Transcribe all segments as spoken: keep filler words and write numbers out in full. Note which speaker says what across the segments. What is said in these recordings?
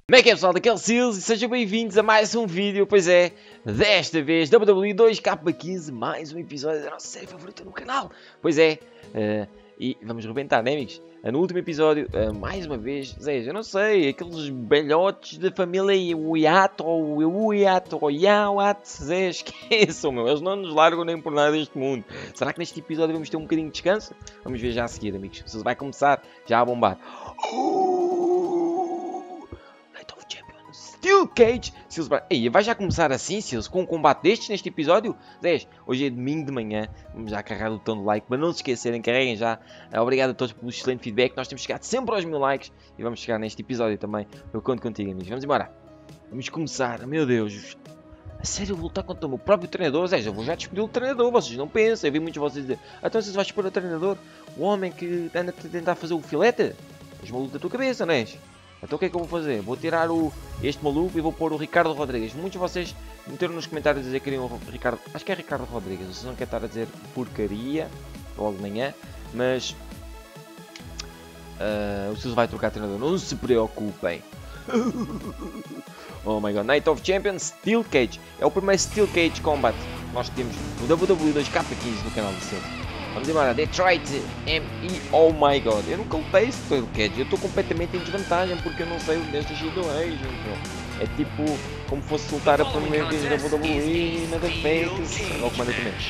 Speaker 1: Como é que é, pessoal? Daqui é o Seals e sejam bem-vindos a mais um vídeo. Pois é, desta vez W W E dois K quinze, mais um episódio da nossa série favorita no canal. Pois é, uh, e vamos rebentar, né, amigos? Uh, no último episódio, uh, mais uma vez, Zé, eu não sei, aqueles belhotes da família Uyato, Uyato, Yawat, Zé, esqueçam, meu, eles não nos largam nem por nada deste mundo. Será que neste episódio vamos ter um bocadinho de descanso? Vamos ver já a seguir, amigos. Se vai começar já a bombar. Steel Cage, Seals, ei, vai já começar assim, Seals, com um combate destes neste episódio? dez. Hoje é domingo de manhã, vamos já carregar o botão de like, mas não se esquecerem, carreguem já. Obrigado a todos pelo excelente feedback, nós temos chegado sempre aos mil likes e vamos chegar neste episódio também. Eu conto contigo, amigos, vamos embora. Vamos começar, meu Deus. A sério, vou lutar contra o meu próprio treinador? Zé, eu vou já despedir o treinador, vocês não pensem. Eu vi muitos de vocês dizer, então se vais expor o treinador, o homem que anda a tentar fazer o filete? És maluco da tua cabeça, não és? Então o que é que eu vou fazer? Vou tirar o, este maluco e vou pôr o Ricardo Rodrigues. Muitos de vocês meteram nos comentários a dizer que queriam o Ricardo... Acho que é Ricardo Rodrigues. Vocês não querem estar a dizer porcaria logo de manhã. Mas... Uh, o Seals vai trocar treinador. Não se preocupem. Oh my god. Night of Champions Steel Cage. É o primeiro Steel Cage Combat que nós temos no W W E dois K quinze no canal do Seals. Vamos embora, Detroit M E, oh my god, eu nunca lutei Steel Cage, eu estou completamente em desvantagem porque eu não sei destas situações, então. É tipo, como fosse lutar a primeira vez na W W E, nada fake, ou comanda também.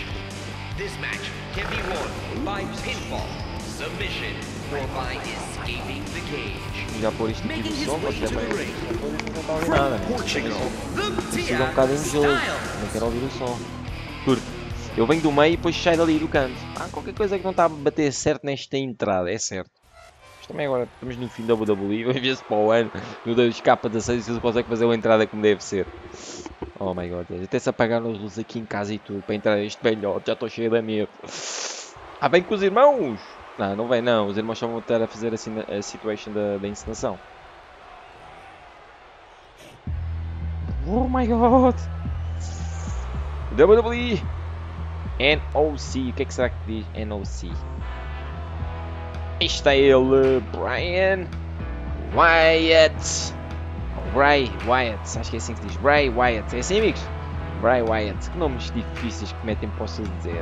Speaker 1: Já pôr isto aqui do som, porque também não está a ouvir nada, né? Preciso um bocado invejoso, não quero ouvir o som. Curto. Eu venho do meio e depois saio dali do canto. Ah, qualquer coisa que não está a bater certo nesta entrada, é certo. Mas também agora estamos no fim da W W E, vamos ver se para o ano, no dois K dezasseis, se consegue fazer uma entrada como deve ser. Oh my god, até se apagaram as luzes aqui em casa e tudo, para entrar este velhote, já estou cheio de medo. Ah, vem com os irmãos! Não, não vem não, os irmãos só vão estar a fazer assim a situation da, da encenação. Oh my god! W W E! N O C, o que é que será que diz N O C? Está ele, Brian Wyatt. Bray Wyatt, acho que é assim que se diz. Bray Wyatt, é assim, amigos? Bray Wyatt, que nomes difíceis que metem, posso dizer,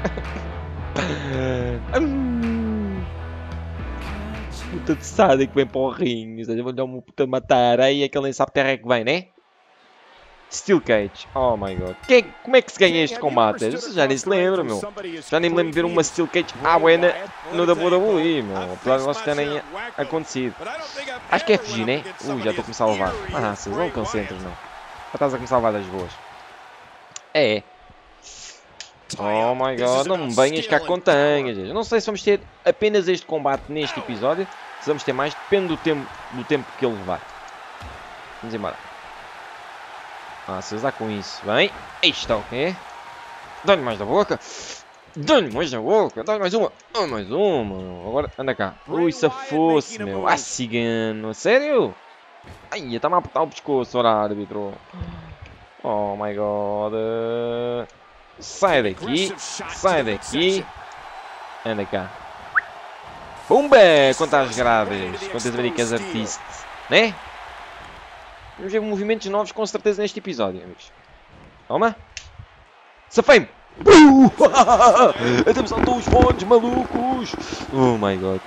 Speaker 1: meu. Puta de sada que vem para o ringue, ou seja, vou dar uma puta de matar, aí aquele nem sabe terra é que vem, né? Steel Cage, oh my god. Que, como é que se ganha este combate? Você já nem se lembra, meu. Já nem me lembro de ver uma Steel Cage à buena no W W E, meu. Apesar de nós terem acontecido. Acho que é fugir, né? Ui, já estou a começar a levar. Ah, vocês não concentram, não. Já estás a começar a levar das boas. É. Oh my god, não me venhas cá com tangas. Eu não sei se vamos ter apenas este combate neste episódio. Se vamos ter mais, depende do tempo, do tempo que ele levar. Vamos embora. Ah, se usar com isso, bem, aí está o quê? Dá-lhe mais da boca, dá-lhe mais da boca, dá-lhe mais uma, ah, mais uma, agora anda cá, ui, se fosse, meu, ah, cigano, sério? Ai, está-me a apertar o pescoço, ora, árbitro, oh my god, sai daqui, sai daqui, anda cá, pumba, quantas graves, quantas americanas artistas, né? Vamos ver movimentos novos com certeza neste episódio, amigos. Toma. Safei-me. Uh! Até me saltou os fones, malucos. Oh my god.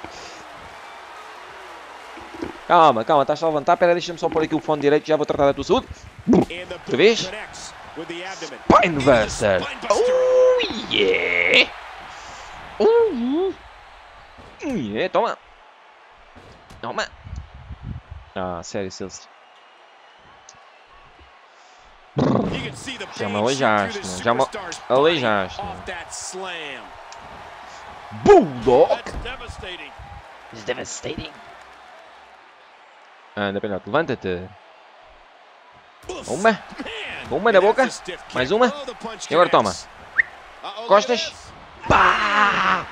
Speaker 1: Calma, calma, estás a levantar. Espera, deixa-me só pôr aqui o fone direito. Já vou tratar da tua saúde. Outra vez. Spinebuster. Oh yeah. Uh! Yeah, toma. Toma. Ah, sério, Seals. Já me aleijaste, não? Já me aleijaste, não? Bulldog! It's devastating. Anda, pelhote, levanta-te. Uma. Uma na boca. Mais uma. E agora toma. Costas. Pá!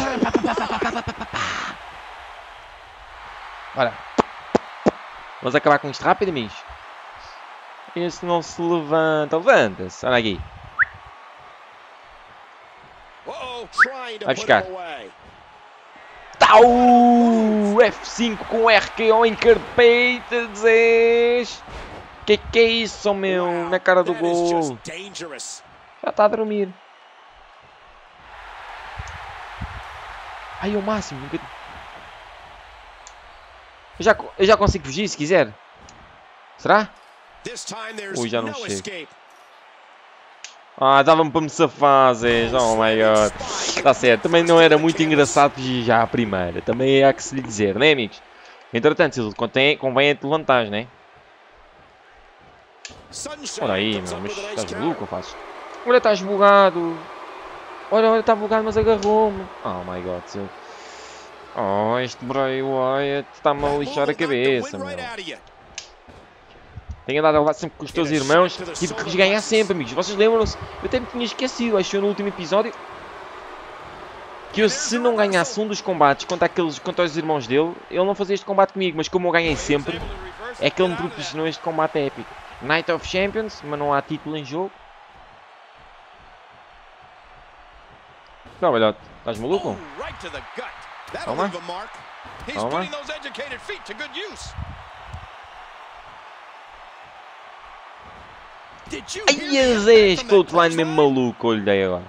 Speaker 1: Ora. Vamos acabar com isto rápido, amigos. Esse não se levanta. Levanta-se. Olha aqui. Vai buscar. Tá! Au! F cinco com R K O em carpetas. Que que é isso, meu? Na cara do gol. Já está a dormir. Ai, o máximo. Eu já, eu já consigo fugir se quiser. Será? Ui, já não chego. Ah, dava-me para me safar, Zé. Oh my god. Está certo. Também não era muito engraçado já a primeira. Também há que se lhe dizer, né, amigos? Entretanto, se convém, convém te levantar, né? Ora aí, meu. Mas estás maluco, ou fazes? Olha, estás bugado. Olha, olha, está bugado, mas agarrou-me. Oh my god, Zé. Oh, este Bray Wyatt está-me a lixar a cabeça, meu. Tenho andado a levar sempre com os teus irmãos. Tive que lhes ganhar sempre, amigos. Vocês lembram-se? Eu até me tinha esquecido. Acho que no último episódio que eu, se não ganhasse um dos combates contra, aqueles, contra os irmãos dele, ele não fazia este combate comigo. Mas como eu ganhei sempre, é que ele me proporcionou este combate épico. Night of Champions, mas não há título em jogo. Não, velhote. Estás maluco? Toma. Toma. Ai, este outline mesmo maluco, olha daí agora.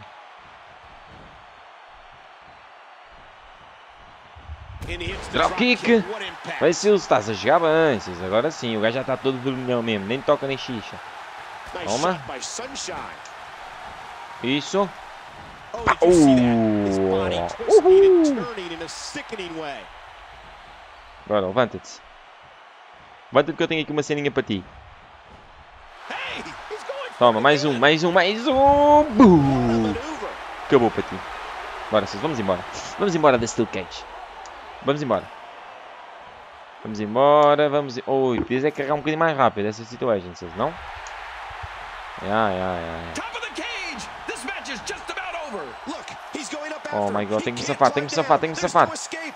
Speaker 1: Dropkick. Vai, Sills, estás a jogar bem, Sills. Agora sim, o gajo já está todo vermelhão mesmo, nem toca nem xixa. Toma. Isso. Pá. Uh. Uhul. Agora, levanta-te. Levanta-te que eu tenho aqui uma ceninha para ti. Toma, mais um, mais um, mais um. Buh. Acabou para ti. Bora, Sills, vamos embora. Vamos embora da Steel Cage. Vamos embora. Vamos embora, vamos... Oi, oh, podias é carregar um bocadinho mais rápido essa situação, Sills, não? Ai, ai, ai. Oh my god, tenho que me safar, tenho que me safar, tenho que me safar.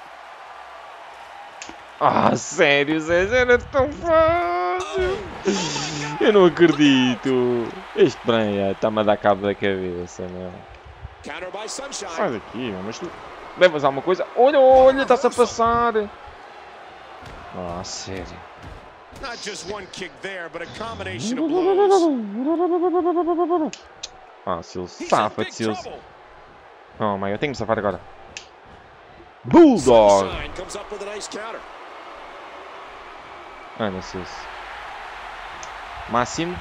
Speaker 1: Ah, sério, Zé, era tão fácil. Eu não acredito. Este Bray está-me a dar cabo da cabeça, meu. Sai daqui, meu, mas tu levas alguma coisa? Olha, olha, está-se a passar. Ah, sério. Ah, Sills, safa-te, Sills. Oh my god, tenho que me safar agora. Bulldog! Anda, Sills. Máximo.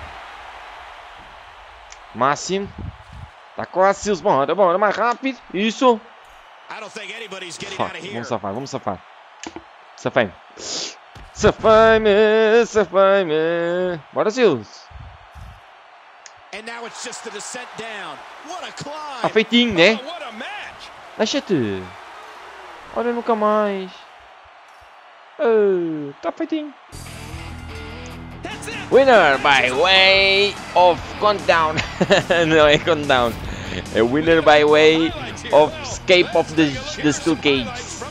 Speaker 1: Máximo. Está quase, Sills. Bora, bora, mais rápido. Isso. Fuck, vamos safar, vamos safar. Safei-me. Safei-me, safei-me. Bora, Sills. Está feitinho, né? Deixa-te. Olha, nunca mais. Está uh, feitinho. Winner by way of countdown. Não é countdown. É winner by way of escape of the, the Steel Cage.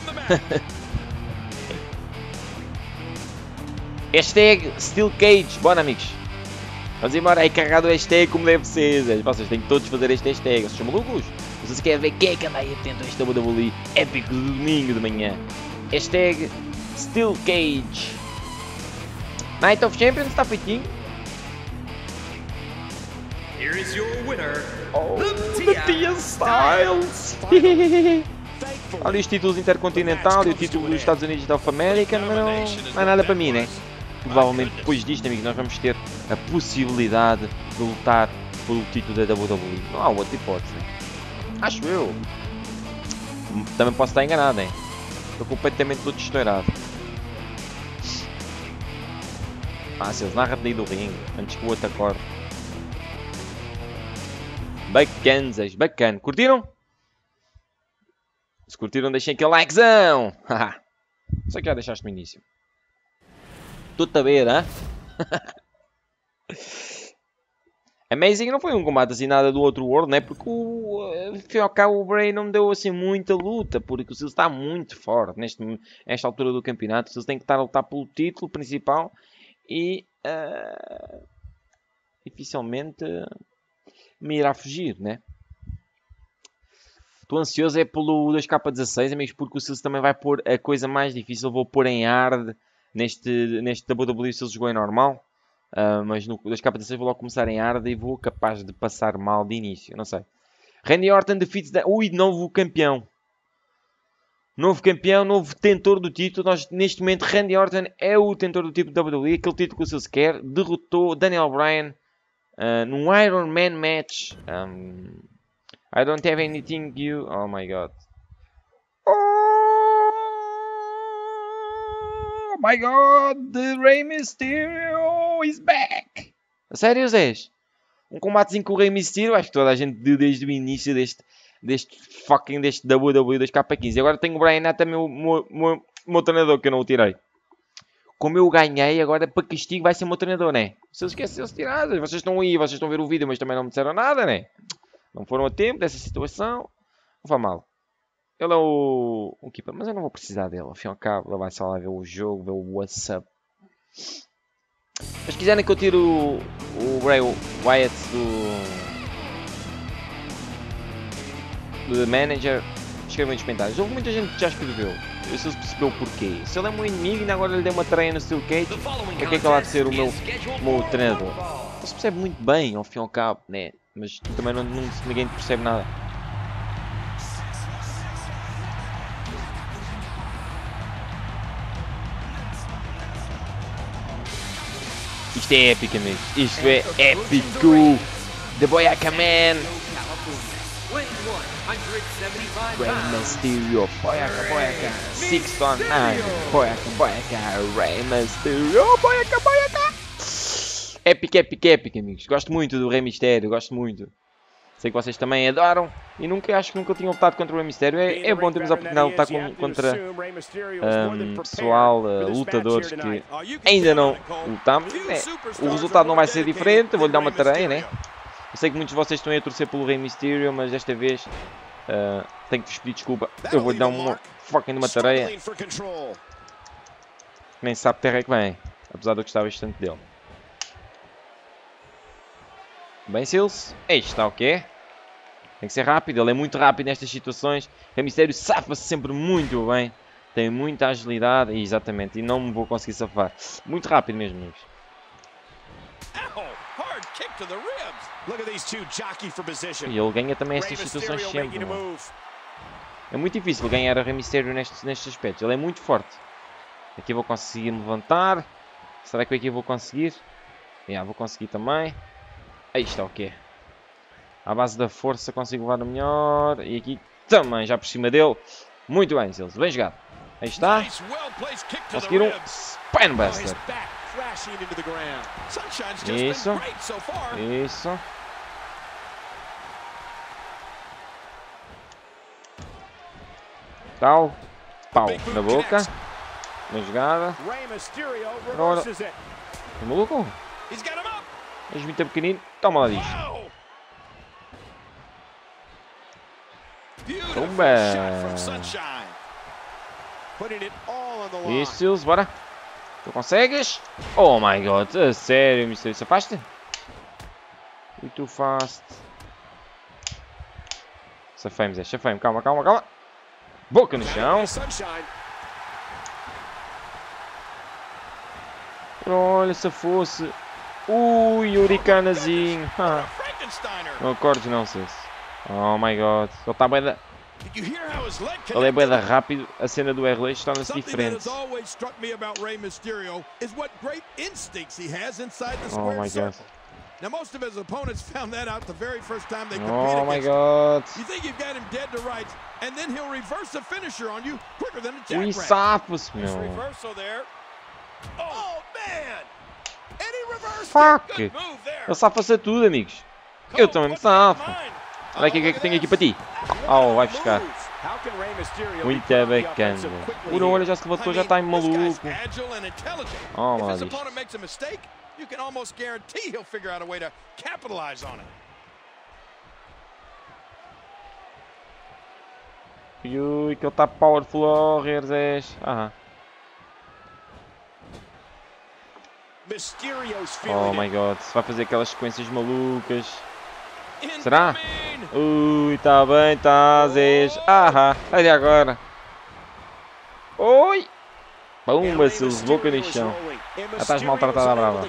Speaker 1: Hashtag Steel Cage. Bora, amigos. Vamos embora aí, carregado o hashtag como deve ser. Vocês têm que todos fazer este hashtag. Vocês são malucos? Vocês querem ver quem é que anda aí atento a este W W E épico do domingo de manhã. Hashtag Steel Cage. Night of Champions está feitinho.
Speaker 2: Here is your winner,
Speaker 1: oh, the Tia Styles. Olha os títulos Intercontinental e o título dos Estados Unidos da North America, mas não, não é nada para mim, né? Provavelmente depois disto, amigos, nós vamos ter a possibilidade de lutar pelo título da W W E. Não há outra hipótese, né? Acho eu. Também posso estar enganado, né? Estou completamente todo estourado. Ah, Sills, narra-te daí do ringue, antes que o outro acorde. Bacanas, bacana. Curtiram? Se curtiram, deixem aquele likezão. Só que já deixaste no início. Tudo a ver, hã? Amazing não foi um combate assim nada do outro World, né? Porque o, enfim, ao cabo o Bray não deu assim muita luta, porque o Sills está muito forte neste, nesta altura do campeonato. O Sills tem que estar a lutar pelo título principal e uh, dificilmente me irá fugir, né? Estou ansioso é pelo dois K dezasseis, amigos, porque o Sills também vai pôr a coisa mais difícil. Vou pôr em hard neste, neste W W E se ele jogou em normal. Uh, mas no dois K dezasseis vou logo começar em hard e vou capaz de passar mal de início. Não sei. Randy Orton defeats... Da... Ui, novo campeão. Novo campeão, novo detentor do título. Nós, neste momento, Randy Orton é o detentor do título W W E. Aquele título que o Sills quer. Derrotou Daniel Bryan uh, num Iron Man match. Um, I don't have anything you... Oh my god. Oh my god. The Rey Mysterio is back. A sério, Zés? Um combatezinho com o Rey Mysterio. Acho que toda a gente deu desde o início deste... Deste fucking deste W W E dois K quinze. E agora tenho o Brian Nata, meu, meu, meu, meu treinador, que eu não o tirei. Como eu ganhei, agora para castigo vai ser o meu treinador, né? Se eu esqueceu de tirar, vocês estão aí, vocês estão a ver o vídeo, mas também não me disseram nada, né? Não foram a tempo dessa situação. Não vai mal. Ele é o... o keeper, mas eu não vou precisar dele. Ao fim e ao cabo, ele vai só lá ver o jogo, ver o WhatsApp. Mas se quiserem que eu tire o, o Bray Wyatt do... do manager, escrevam nos comentários. Houve muita gente que já escreveu. Eu sei se percebeu o porquê. Se ele é meu inimigo e ainda agora lhe dei uma treina no Steel Cage, para que é que ele há de ser o meu, meu treinador? Não se percebe muito bem, ao fim e ao cabo, né? Mas também não, não, ninguém percebe nada. Isto é épico, amigos. Isto é épico. The Boyaka Man. Rey Mysterio, Boyaka, Boyaka, six on nine, Boyaka, Boyaka, Rey Mysterio, Boyaka, Boyaka. Épico, épico, épico, amigos. Gosto muito do Rey Mysterio, gosto muito. Sei que vocês também adoram e nunca, acho que nunca tinham lutado contra o Rey Mysterio. É, é bom termos a oportunidade de lutar com, contra um, pessoal, uh, lutadores que ainda não lutamos. É, o resultado não vai ser diferente, eu vou-lhe dar uma tarefa, né? Eu sei que muitos de vocês estão a torcer pelo Rey Mysterio, mas desta vez uh, tenho que vos pedir desculpa. Eu vou-lhe dar uma fucking de uma tarefa. Nem sabe terra é que vem, apesar de eu gostar bastante dele. Bem, Sills, aí está o que é. Tem que ser rápido, ele é muito rápido nestas situações. Rey Mysterio safa-se sempre muito bem. Tem muita agilidade, exatamente, e não me vou conseguir safar. Muito rápido mesmo, amigos. E ele ganha também estas situações sempre, mano. É muito difícil ganhar a Rey Mysterio nestes, nestes aspectos. Ele é muito forte. Aqui vou conseguir me levantar. Será que aqui vou conseguir? Yeah, vou conseguir também. Aí está o que é. À base da força consigo levar o melhor. E aqui também, já por cima dele. Muito bem, Sills. Bem jogado. Aí está. Conseguiram um Spinebuster. Isso. Isso. Tal. Pau na boca. Bem jogada. Agora. É maluco? És muito pequenino. Toma lá disto. Tumba. Isso, Sills, bora. Tu consegues? Oh my god, a sério, Mysterio, safaste? E tu fast. Safamos, é, safamos, calma, calma, calma. Boca no chão. Olha, se fosse. Ui, Hurricanazinho. Ah. Não acordes não, Sills. Oh my god, ele está bem da... Ele é bem da rápido, a cena do R dois torna-se diferente. Oh my god.
Speaker 3: Now most of his opponents found that out the very first time they
Speaker 1: competed
Speaker 3: oh my
Speaker 1: god.
Speaker 3: You think you've got him dead to rights, and then he'll reverse the finisher on you quicker than a
Speaker 1: Ui,
Speaker 3: jackrabbit.
Speaker 1: safa-se, meu.
Speaker 3: Reversal there. Oh man! And he reversed
Speaker 1: Fuck!
Speaker 3: it. Good move there.
Speaker 1: Ele safa-se a tudo, amigos. Eu também me safo. Olha aqui o que é que tenho aqui para ti. Oh, vai buscar. Muito bacana. O olha já se levantou, já está em maluco. Oh, mal disto.
Speaker 3: You can almost guarantee he'll figure out a way to capitalize on it.
Speaker 1: Ui, que ele está powerful warriors, és. Aham. Oh my god, se vai fazer aquelas sequências malucas. Será? Ui, tá bem, tá, Zés. Ah, olha agora. Oi! Pumba, Sills, boca no chão. Já estás maltratada à brava.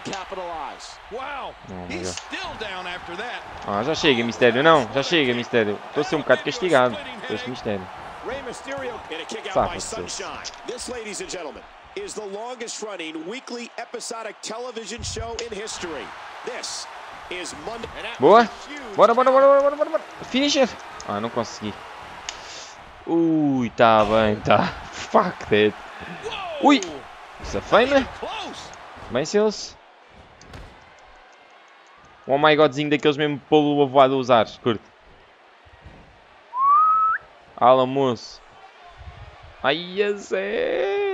Speaker 1: Ah, já chega, Mistério, não? Já chega, Mistério. Estou a ser um bocado castigado por este Mistério. Safa-se, Sills.
Speaker 4: Is the longest running weekly episodic television show in history. This is Monday.
Speaker 1: Boa! Bora, bora, bora, bora, bora, bora! Finisher! Ah, não consegui. Ui, tá bem, tá. Fuck that. Ui! Safei-me. Bem, Sills. Um oh my godzinho daqueles mesmo polo avoado a usar. Curto. Ala, moço. Ai, a sério.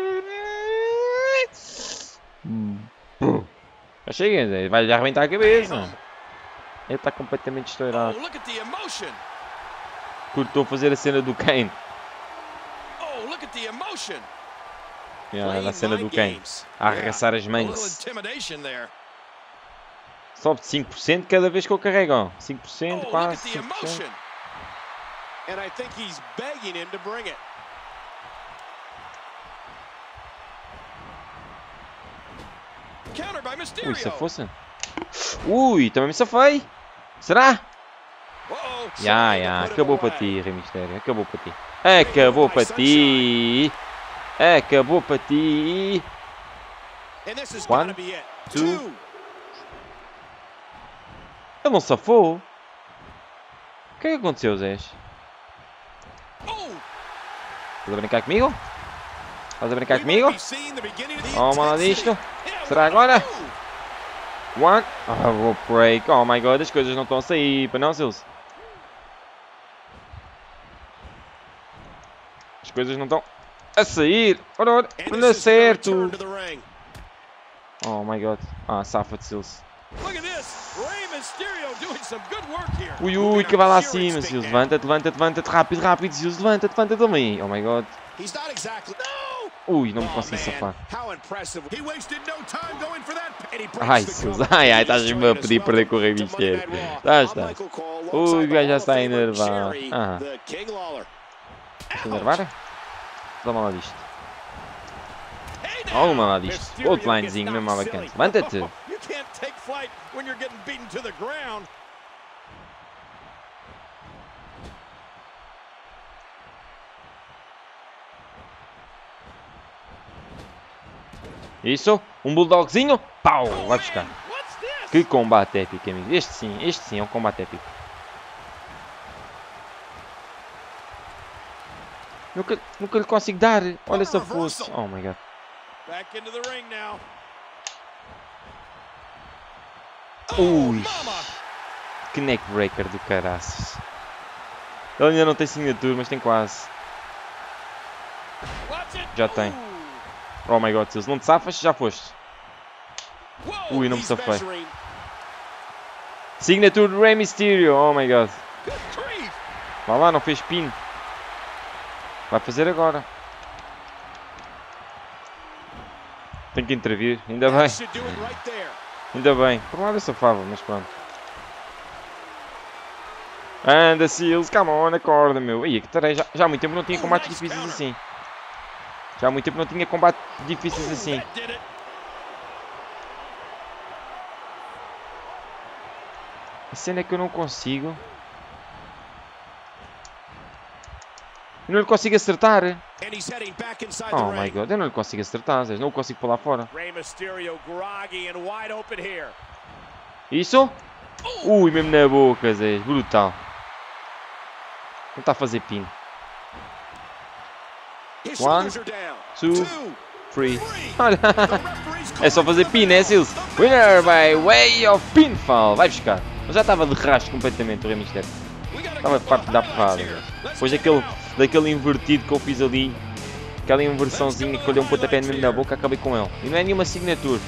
Speaker 1: Já chega, Zé. Vai-lhe arrebentar a cabeça. Ele está completamente estourado. Curtou fazer a cena do Kane. Yeah, a cena do Kane. A arregaçar as mãos. Sobe de cinco por cento cada vez que eu carrego. Ó. cinco por cento, quase cinco por cento.
Speaker 4: And I think he's begging him to bring it.
Speaker 1: Ui, se fosse. Ui, também me safei. Será? Já, já, acabou para ti, Rei Mistério. Acabou para ti. Acabou para ti. Acabou para ti. One, two. Ele não safou. O que é que aconteceu, Zé? Estás a brincar comigo? Estás a brincar comigo? Toma lá disto. Será agora? One. Oh, vou break. Oh my god, as coisas não estão a sair. Para não, Sills? As coisas não estão a sair. Ora, ora. Não dá certo. Oh my god. Ah, safa-te, Sills. Ui, ui, que vai lá acima, Sills. Levanta-te, levanta-te, levanta-te. Rápido, rápido, Sills. Levanta-te, levanta-te também. Oh my god. Ui, não me consegui safar. Ai, Sills. Ai, ai, estás-me a pedir para correr o Mistério. Já está. Ui, o gajo já está a enervar. Ah. Está a enervar? Toma lá disto. Toma lá disto. Outro linezinho, mesmo bacana. Levanta-te. Isso, um bulldogzinho, pau, vai buscar. Que combate épico, amigo. Este sim, este sim é um combate épico. Nunca, nunca lhe consigo dar. Olha essa força. Oh my god. Ui. Que neckbreaker do caraças. Ele ainda não tem signature, mas tem quase. Já tem. Oh my god, Sills, não te safas? Já foste. Ui, não me safei. Signature do Rey Mysterio. Oh my god. Vá lá, não fez pin. Vai fazer agora. Tem que intervir. Ainda bem. Ainda bem. Por um lado eu safava, mas pronto. Anda, Sills. Come on, acorda, meu. Ih, que tarei. Já, já há muito tempo não tinha combates difíceis assim. Já há muito tempo não tinha combates difíceis assim. A cena é que eu não consigo. Eu não lhe consigo acertar. Oh my god, eu não lhe consigo acertar. Não o consigo pular fora. Isso? Ui, mesmo na boca, Zé. Brutal. Não está a fazer pin. One, two, three. É só fazer pin, né, Sills? Winner by way of pinfall. Vai buscar. Eu já estava de rastro completamente o Rey Mysterio. Estava parte da porrada. Depois daquele, daquele invertido que eu fiz ali. Aquela inversãozinha que eu dei um pontapé mesmo na boca, acabei com ele. E não é nenhuma signature.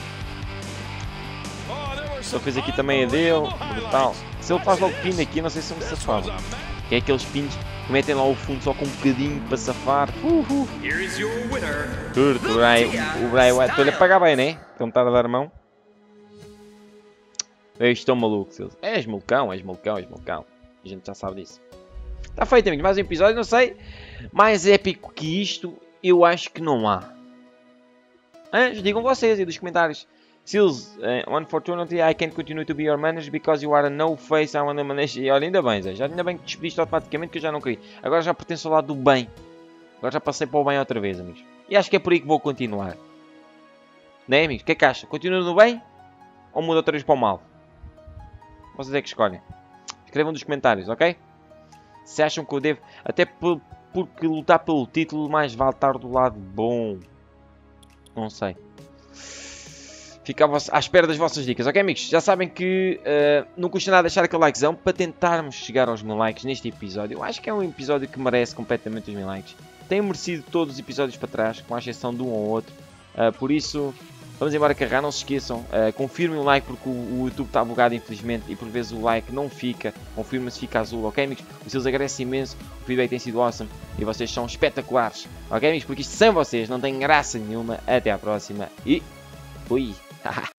Speaker 1: Só fez aqui também a dele. Brutal. Se ele faz logo pin aqui, não sei se eu me safava. Que é aqueles pins que metem lá o fundo só com um bocadinho para safar. Uhul. Curto, o Bray, o Bray Wyatt. Estou-lhe a pagar bem, né? Então está a dar a mão. És tão maluco, Seals. És malucão, és malucão, és malucão. A gente já sabe disso. Está feito, amigos. Mais um episódio, não sei. Mais épico que isto, eu acho que não há. Hein? Digam vocês aí dos comentários. Seals, uh, unfortunately I can't continue to be your manager because you are a no-face, I want to manage... E olha, ainda bem, Zé. Já, ainda bem que te despediste automaticamente que eu já não queria. Agora já pertenço ao lado do bem. Agora já passei para o bem outra vez, amigos. E acho que é por aí que vou continuar. Não é, amigos? O que é que acham? Continua no bem? Ou muda outra vez para o mal? Vocês é que escolhem. Escrevam nos comentários, ok? Se acham que eu devo... Até por, porque lutar pelo título mais vale estar do lado bom. Não sei. Fico à espera das vossas dicas, ok, amigos? Já sabem que uh, não custa nada deixar aquele likezão para tentarmos chegar aos mil likes neste episódio. Eu acho que é um episódio que merece completamente os mil likes. Tem merecido todos os episódios para trás, com a exceção de um ou outro. Uh, por isso, vamos embora carregar. Não se esqueçam, uh, confirmem o like porque o, o YouTube está bugado infelizmente e por vezes o like não fica. Confirma se fica azul, ok, amigos? O Seals agradece imenso, o feedback tem sido awesome e vocês são espetaculares, ok, amigos? Porque isto sem vocês não tem graça nenhuma. Até à próxima e fui! Haha.